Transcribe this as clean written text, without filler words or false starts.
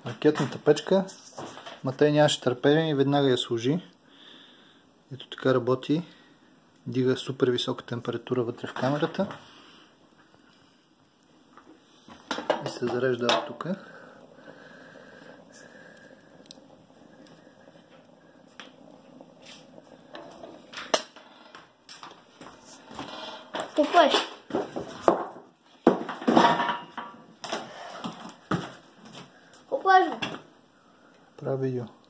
Ракетната печка. Матей нямаше търпение и веднага я сложи. Ето така работи. Дига супер висока температура вътре в камерата. И се зарежда от тук. Купаш. Купаш. Прави видео.